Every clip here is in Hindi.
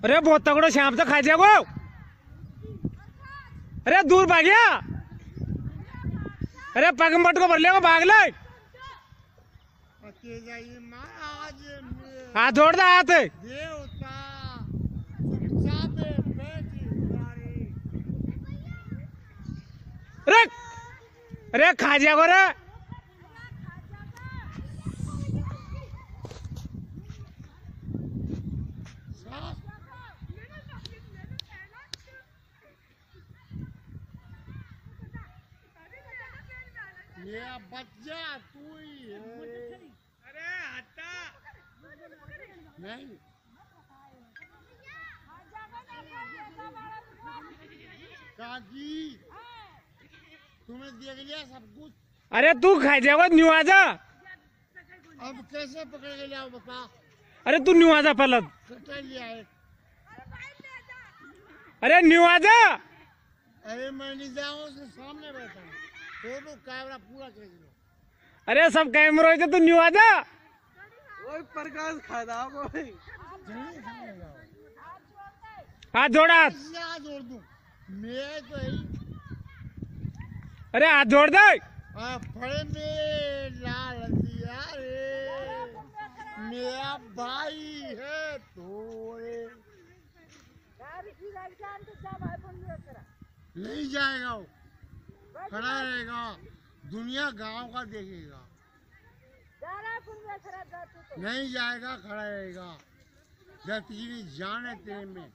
अरे बहुत तगड़ो शाम से खा जाओ। अरे दूर भाग गया। अरे पग मट को भर ले भाग ले। हाथ जोड़ दे हाथ। अरे अरे खा जाओ रे। ये बच्चा तू ही है। अरे हटा नहीं काकी तुम्हें देख लिया सब कुछ। अरे तू खा जाओ न्यू आजा। अब कैसे पकड़ के लाओ बता। अरे तू न्यू आजा पहले। कटा लिया है। अरे न्यू आजा। अरे मैं नहीं जाऊँ उसके सामने बैठा हूँ। फोटो कैमरा पूरा खींच लो। अरे सब कैमरा है तू न्यू आजा। ओए प्रकाश खादा कोई हाथ जोड़ा। हाथ जोड़ दूं मैं तो ही। अरे हाथ जोड़ दे। फड़े में लाल दिया रे मेरा भाई है तोरे। नहीं जाएगा वो खड़ा रहेगा दुनिया गांव का देखेगा। नहीं जाएगा खड़ा रहेगा जब तेरी जान है तेरे में।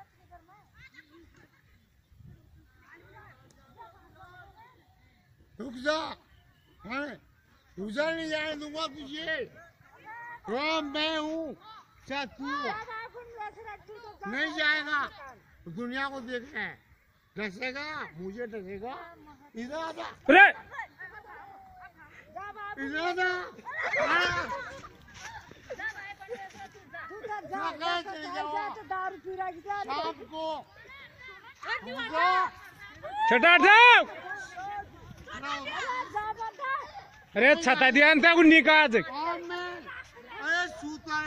रुक जा रुक जा नहीं जाने दूंगा तुझे। मैं हूँ चाहे तू नहीं जाएगा दुनिया को देखना है। डसेगा मुझे डसेगा। इधर आ जा। अरे इधर आ जा। शाम को छठा जाओ। अरे छता दिया था गुन्नी का आज। अरे सूता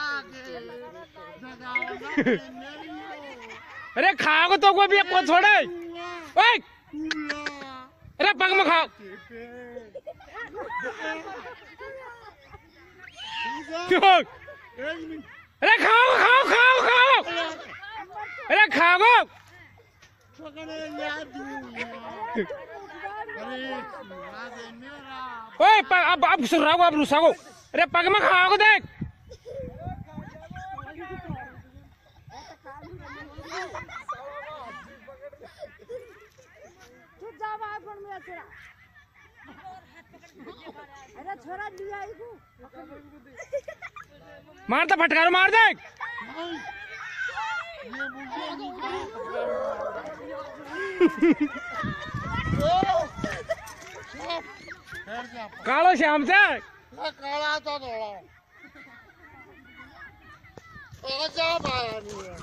अरे खाओ तो कोई भी को छोड़े। ओए अरे पग में खाओ। अरे खाओ खाओ खाओ खाओ। अरे खाओ। ओए अब सुन रहा हूँ अब रुसा को। अरे पग में खाओ देख। मार दे फटकारो मार दे। कालो श्याम से काला तो थोड़ा नहीं है।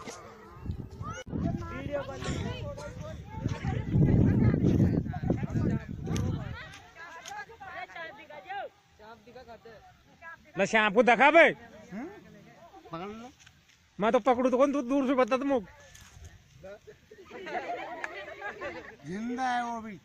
श्याम को देखा भाई। पकड़ लो। मैं तो पकड़ू तो कौन तू दूर से बता तुम। जिंदा है वो भी।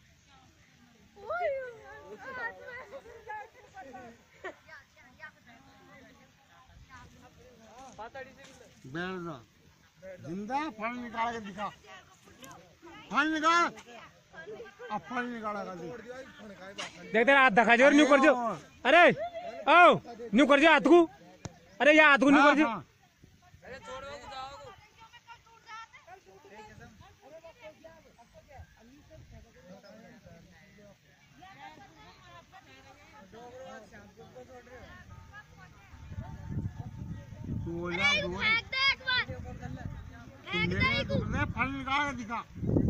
बैठ जा जिंदा। फल निकाल के दिखा। फल निकाल। अब फल निकालेगा देख तेरा हाथ दिखा जो न्यू कर जो। अरे ओ न्यू कर जो हाथ को। अरे या हाथ को न्यू कर जो। फल निकाल के दिखा।